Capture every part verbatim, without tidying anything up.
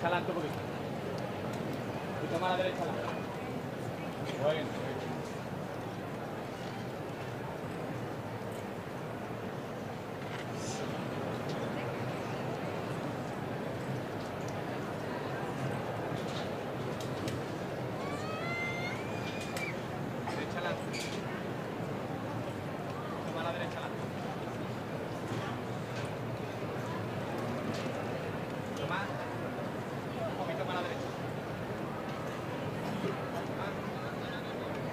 derecha adelante un poquito. Un poquito más a la derecha adelante. Bueno. Derecha adelante. Toma a la derecha adelante. Toma. Un poquito más a la derecha.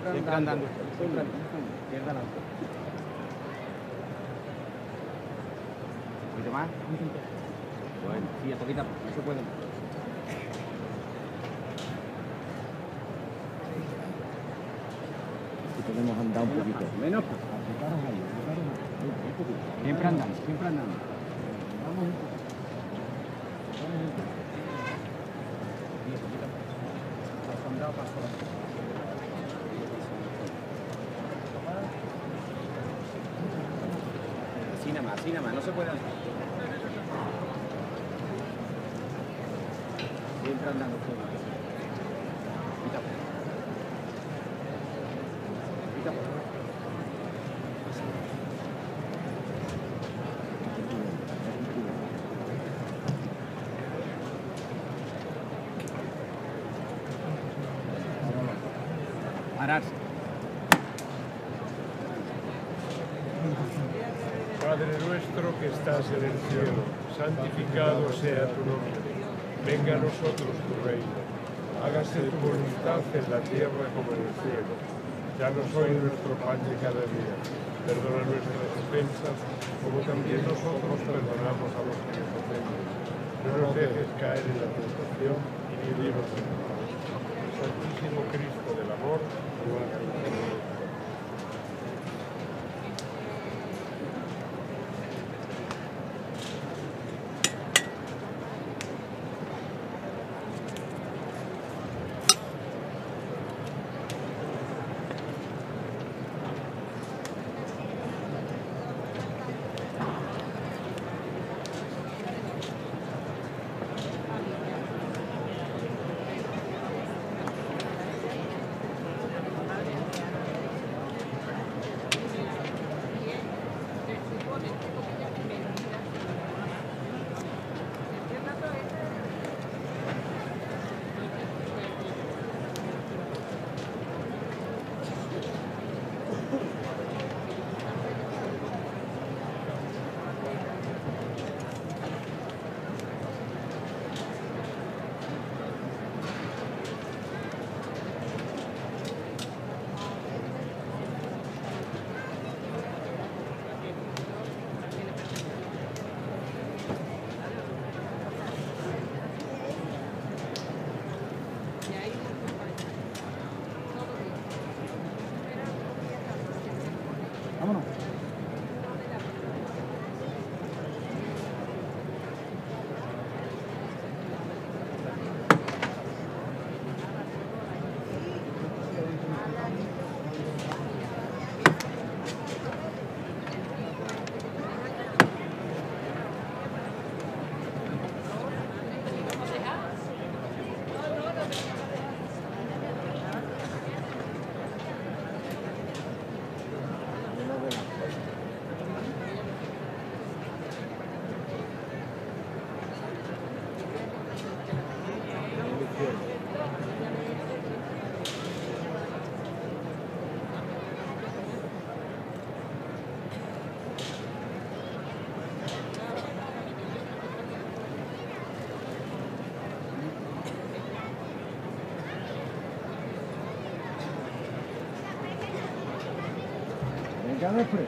Siempre andando. Siempre andando. Siempre andando. ¿Un poquito más? Bueno, sí, hasta aquí no se puede. Podemos andar un poquito. Menos. Aplicaros ahí, aplicaros ahí. Un poquito. Siempre andando, siempre andando. Vamos un poquito. Vamos un poquito. Y un poquito. Paso andado, paso andado. Así nada más, así nada más, no se puede andar. Siempre andando. Quita. Quita. Pararse. Padre nuestro que estás en el cielo, santificado sea tu nombre. Venga a nosotros tu reino. Hágase tu voluntad en la tierra como en el cielo. Danos hoy nuestro pan de cada día. Perdona nuestras ofensas, como también nosotros perdonamos a los que nos ofenden. No nos dejes caer en la tentación y líbranos del mal. Santísimo Cristo del amor, ruega por nosotros. Vámonos. Venga, después.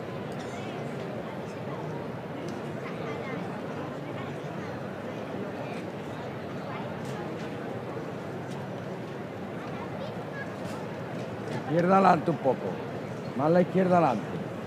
Izquierda adelante un poco. Más la izquierda adelante.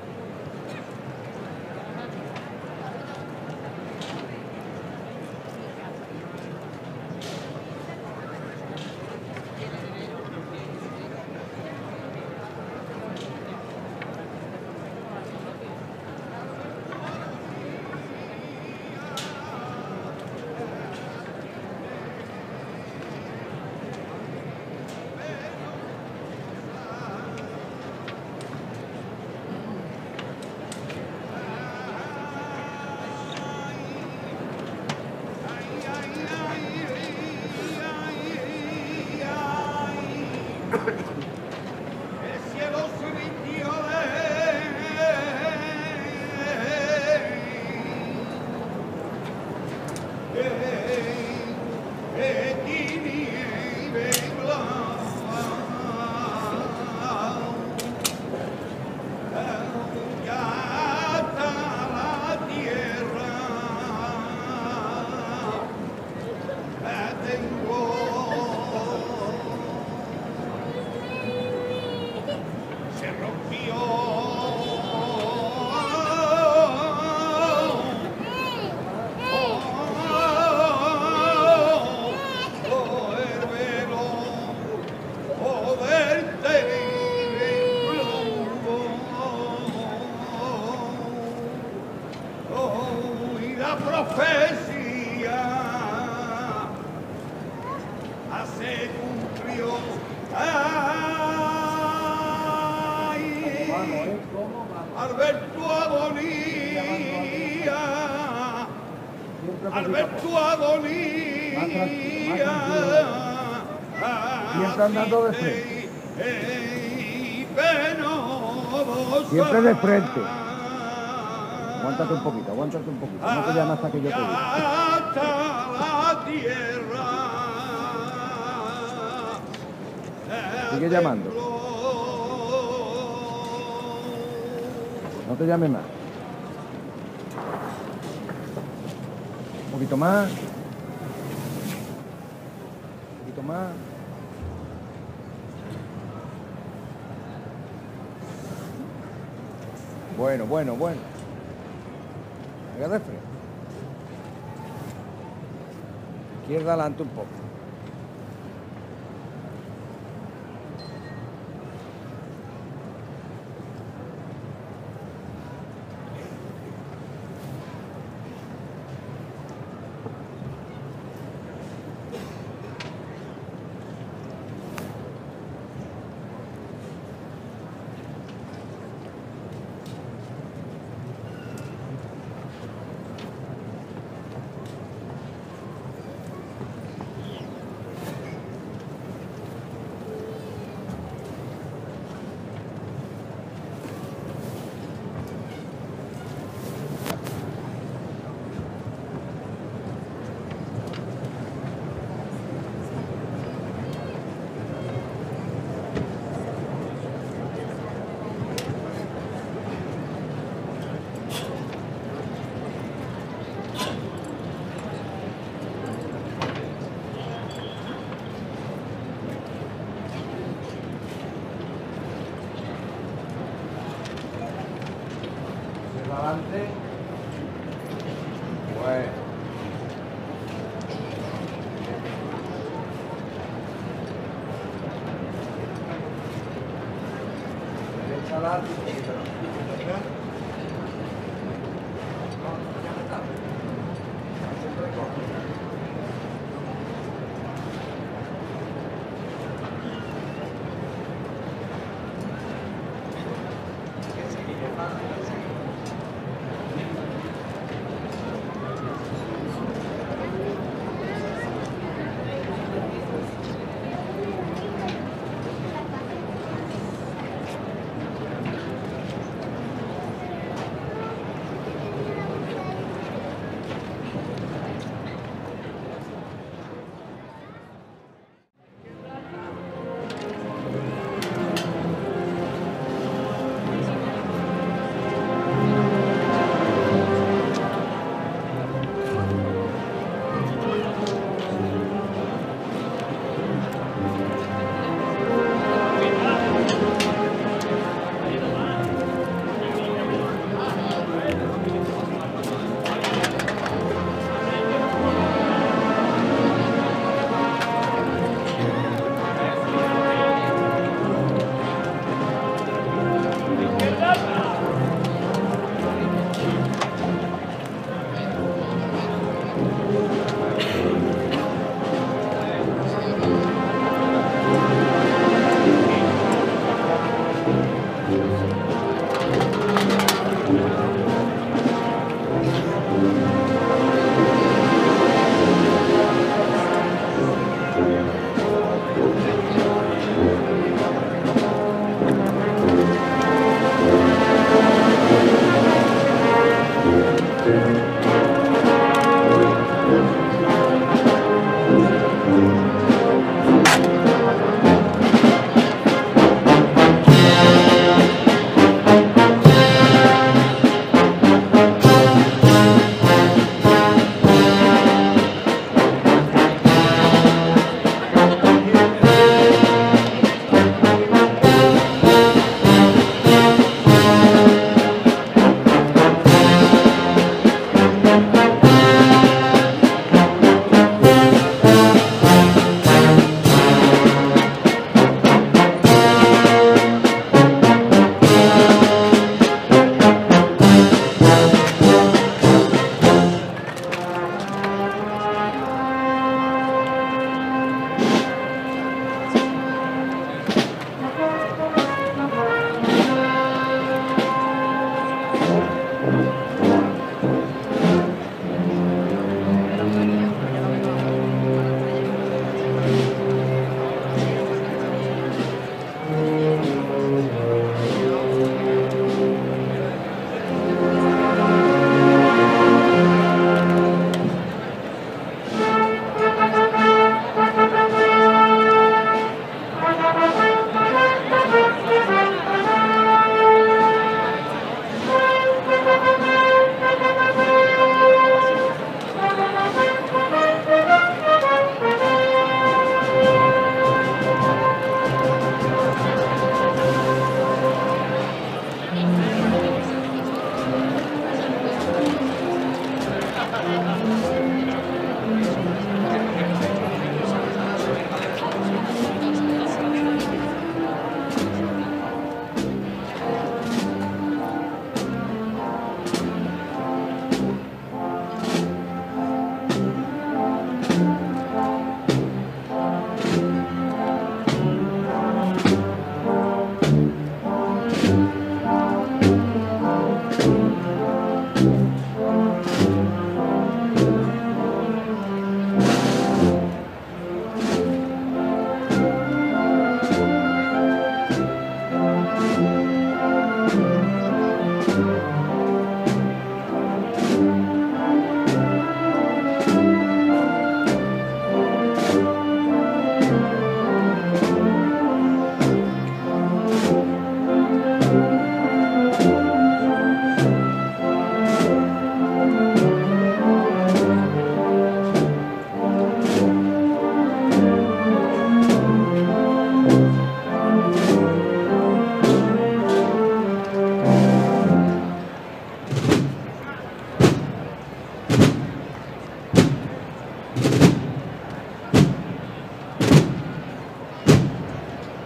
El cielo se rindió de se cumplió. Ay, al ver tu agonía, al ver tu agonía, Siempre andando de frente. ey, penosa. Siempre de frente. Aguántate un poquito, aguántate un poquito. No te llamas hasta que yo te diga. Hasta la tierra. Sigue llamando. No te llames más. Un poquito más. Un poquito más. Bueno, bueno, bueno. Venga de frente. Izquierda adelante un poco. Adelante. Bueno. Derecha adelante.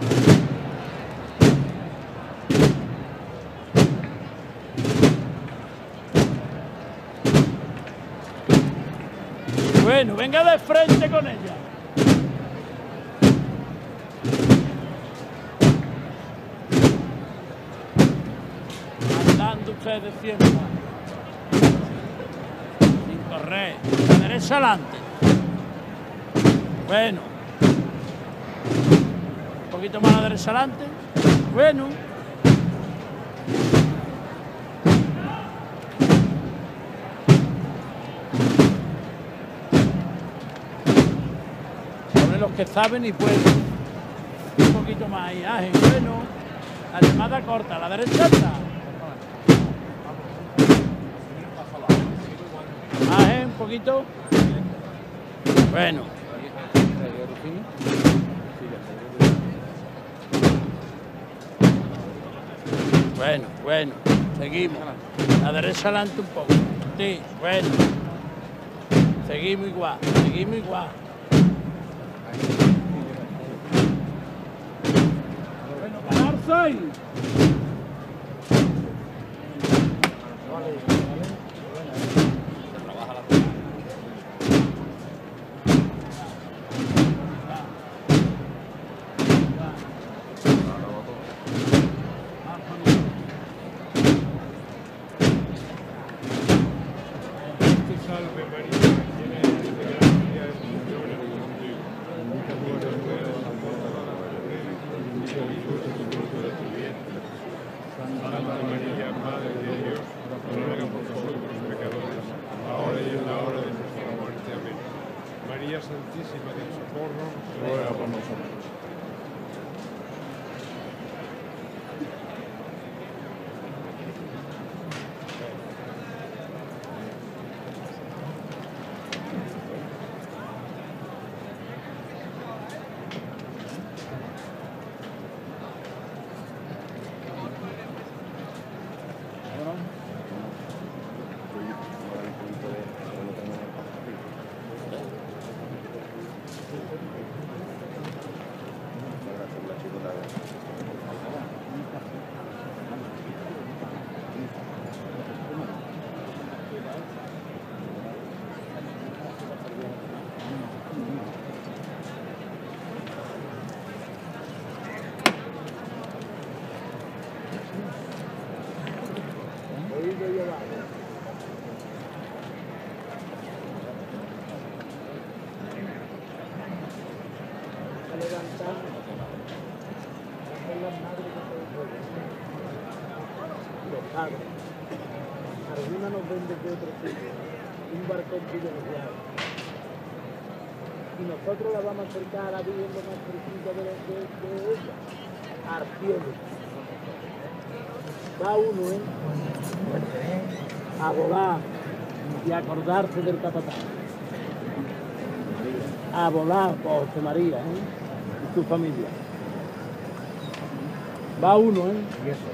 Bueno, venga de frente con ella. Andando ustedes siempre. Sin correr. La derecha adelante. Bueno. Un poquito más a la derecha adelante. Bueno. Los que saben y pueden. Un poquito más ahí, Ángel. Bueno, la llamada corta, la derecha está. Ángel, un poquito. Bueno. Bueno, bueno, seguimos. La derecha adelante un poco. Sí, bueno. Seguimos igual, seguimos igual. Bueno, pararse ahí. Salve María, llena eres de gracia, el Señor es contigo. Tú eres bendita y benditos es el fruto de tu vientre. Santa María, Madre de Dios, ruega por nosotros pecadores, ahora y en la hora de nuestra muerte. Amén. María Santísima del Socorro, ruega por nosotros. Alguna nos vende de otro sitio, un barcón privilegiado. Y nosotros la vamos a acercar a la Virgen lo más cerquita de, de, de ella, al cielo. Va uno, ¿eh? A volar y a acordarse del capataz. A volar por José María, ¿eh? Y su familia. Va uno, ¿eh? Y eso.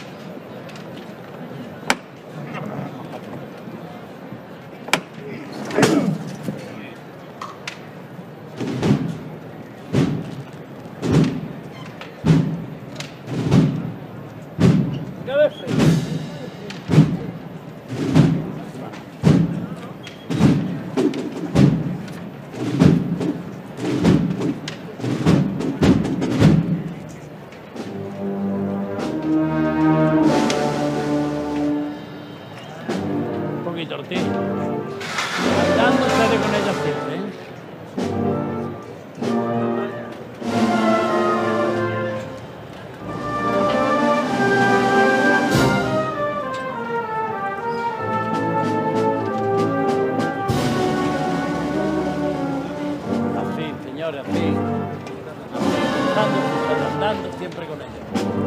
Ortiz. Andando ustedes con ella siempre, ¿eh? Así, señores, así. Andando, andando siempre con ella.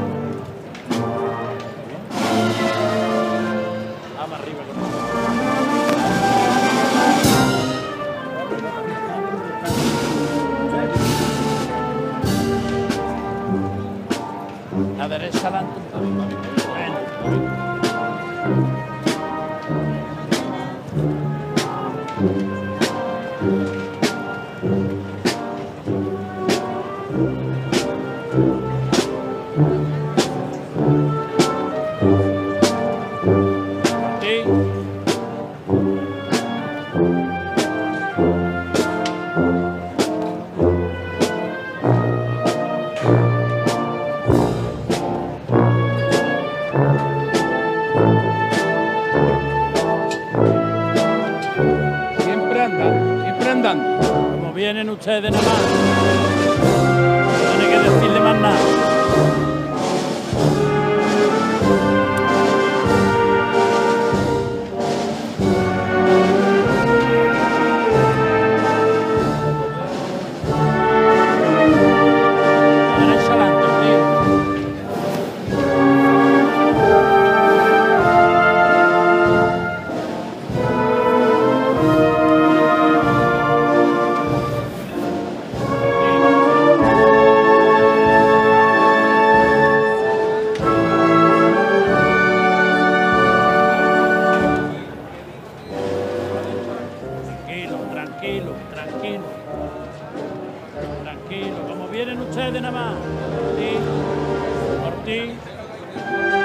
Vamos arriba con ella. La derecha adelante un poquito. Bueno. Siempre andan, siempre andando. Como vienen ustedes nada más. No tiene que decirle más nada. Derecha adelante, tío. Tranquilo, tranquilo, tranquilo. Tranquilo, como vienen ustedes nada más. Sí, por ti.